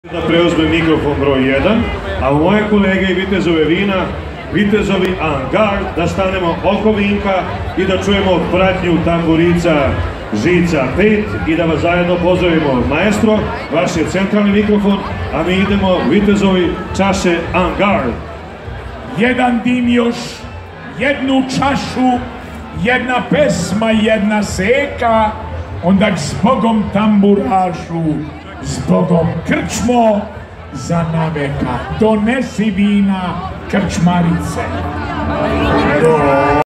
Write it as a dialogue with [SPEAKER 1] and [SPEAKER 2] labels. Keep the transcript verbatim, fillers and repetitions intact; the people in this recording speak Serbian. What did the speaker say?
[SPEAKER 1] Da preuzme mikrofon broj jedan, a moje kolege i vitezove vina, vitezovi Angard, da stanemo oko vinka i da čujemo pratnju tamburica Žica pet i da vas zajedno pozdravimo. Maestro, vaš je centralni mikrofon, a mi idemo vitezovi čaše Angard.
[SPEAKER 2] Jedan dim još, jednu čašu, jedna pesma, jedna seka, onda zbogom tamburašu, zbogom krčmo za naveka. Donesi vina, krčmarice.